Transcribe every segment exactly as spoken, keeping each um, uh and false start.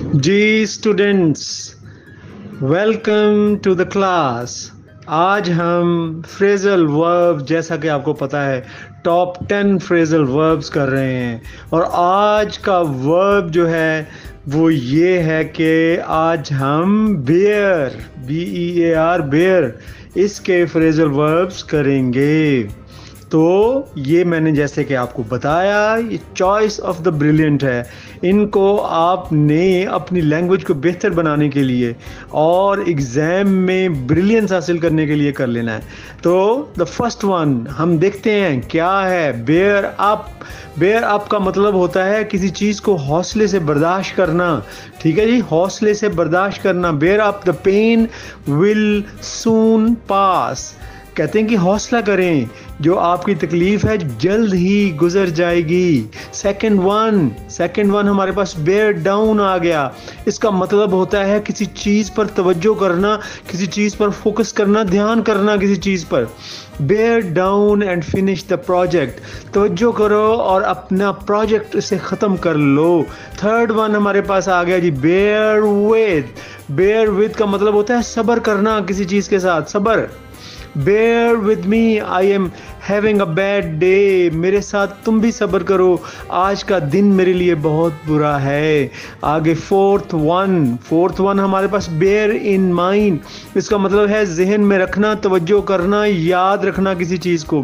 Ji students, welcome to the class. आज हम phrasal verb, जैसा कि आपको पता है, टॉप टेन फ्रेजल वर्ब्स कर रहे हैं। और आज का वर्ब जो है वो ये है कि आज हम bear, B E A R, bear, इसके फ्रेजल वर्ब्स करेंगे। तो ये मैंने जैसे कि आपको बताया, ये चॉइस ऑफ द ब्रिलियंट है। इनको आपने अपनी लैंग्वेज को बेहतर बनाने के लिए और एग्ज़ाम में ब्रिलियंस हासिल करने के लिए कर लेना है। तो द फर्स्ट वन हम देखते हैं क्या है। Bear up. बेयर अप का मतलब होता है किसी चीज़ को हौसले से बर्दाश्त करना। ठीक है जी, हौसले से बर्दाश्त करना। Bear up the pain will soon pass. कहते हैं कि हौसला करें, जो आपकी तकलीफ़ है जल्द ही गुजर जाएगी। सेकंड वन सेकंड वन हमारे पास बेयर डाउन आ गया। इसका मतलब होता है किसी चीज़ पर तवज्जो करना, किसी चीज़ पर फोकस करना, ध्यान करना किसी चीज़ पर। Bear down and finish the project. तवज्जो करो और अपना प्रोजेक्ट इसे ख़त्म कर लो। थर्ड वन हमारे पास आ गया जी, बेयर विद। बेयर विद का मतलब होता है सब्र करना किसी चीज़ के साथ, सब्र। Bear with me, I am having a bad day. मेरे साथ तुम भी सब्र करो, आज का दिन मेरे लिए बहुत बुरा है। आगे फोर्थ वन फोर्थ वन हमारे पास bear in mind। इसका मतलब है जहन में रखना, तवज्जो करना, याद रखना किसी चीज़ को,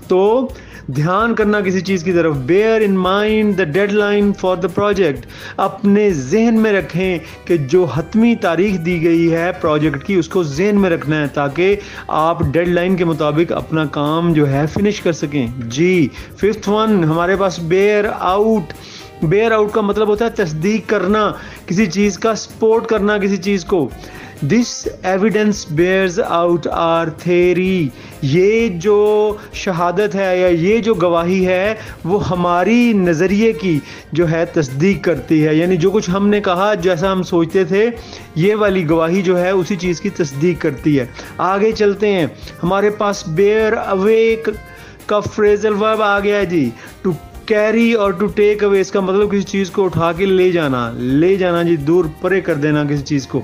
तो ध्यान करना किसी चीज़ की तरफ। Bear in mind the deadline for the project. अपने जहन में रखें कि जो हतमी तारीख दी गई है प्रोजेक्ट की, उसको जहन में रखना है ताकि आप डेडलाइन के मुताबिक अपना काम जो है फिनिश कर सकें जी। फिफ्थ वन हमारे पास बेयर आउट। बेयर आउट का मतलब होता है तस्दीक करना किसी चीज़ का, सपोर्ट करना किसी चीज़ को। This evidence bears out our theory. ये जो शहादत है या ये जो गवाही है वो हमारी नज़रिए की जो है तस्दीक करती है, यानी जो कुछ हमने कहा, जैसा हम सोचते थे, ये वाली गवाही जो है उसी चीज़ की तस्दीक करती है। आगे चलते हैं, हमारे पास बेयर अवे का फ्रेजल वर्ब आ गया है जी। टू कैरी और टू टेक अवे, इसका मतलब किसी चीज़ को उठा के ले जाना, ले जाना जी, दूर परे कर देना किसी चीज़ को,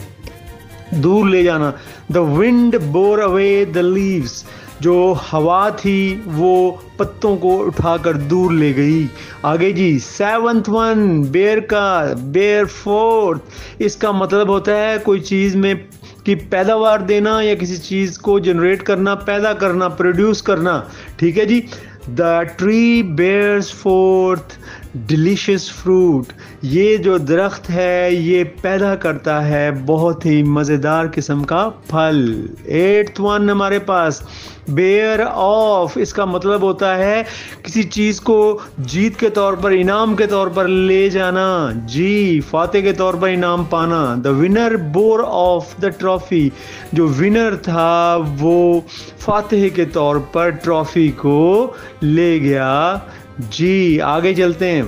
दूर ले जाना। The wind bore away the leaves. जो हवा थी वो पत्तों को उठाकर दूर ले गई। आगे जी सेवंथ वन बेयर का, बेयर फोर्थ, इसका मतलब होता है कोई चीज़ में की पैदावार देना या किसी चीज़ को जनरेट करना, पैदा करना, प्रोड्यूस करना। ठीक है जी। The tree bears forth delicious fruit. ये जो दरख्त है ये पैदा करता है बहुत ही मज़ेदार किस्म का फल। एट्थ वन हमारे पास बेयर ऑफ। इसका मतलब होता है किसी चीज़ को जीत के तौर पर, इनाम के तौर पर ले जाना जी, फाते के तौर पर इनाम पाना। The winner bore off the trophy. जो विनर था वो फातेह के तौर पर ट्रॉफी को ले गया जी। आगे चलते हैं,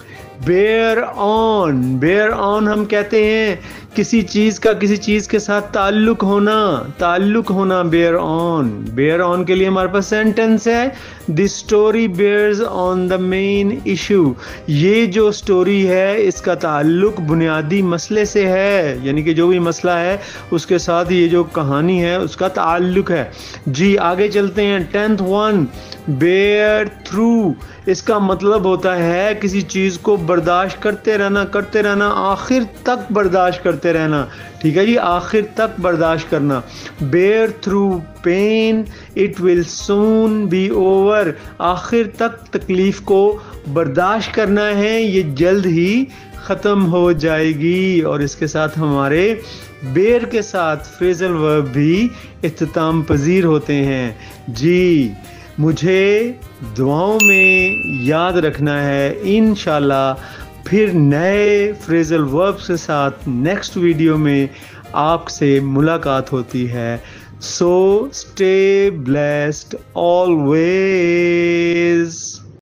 बेयर ऑन। बेयर ऑन हम कहते हैं किसी चीज़ का किसी चीज़ के साथ ताल्लुक होना, ताल्लुक होना, बेयर ऑन। बेयर ऑन के लिए हमारे पास सेंटेंस है, this story bears on the main issue. ये जो स्टोरी है इसका ताल्लुक बुनियादी मसले से है, यानी कि जो भी मसला है उसके साथ ये जो कहानी है उसका ताल्लुक है जी। आगे चलते हैं, टेंथ वन बेयर थ्रू। इसका मतलब होता है किसी चीज़ को बर्दाश्त करते रहना, करते रहना, आखिर तक बर्दाश्त करते रहना। ठीक है जी, आखिर तक बर्दाश्त करना। Bear through pain it will soon be over. आखिर तक तकलीफ़ को बर्दाश्त करना है, ये जल्द ही ख़त्म हो जाएगी। और इसके साथ हमारे बेयर के साथ फ्रेजल वर्ब भी इख्तिताम पजीर होते हैं जी। मुझे दुआओं में याद रखना है। इंशाल्लाह फिर नए फ्रेजल वर्ब्स के साथ नेक्स्ट वीडियो में आपसे मुलाकात होती है। So stay blessed always.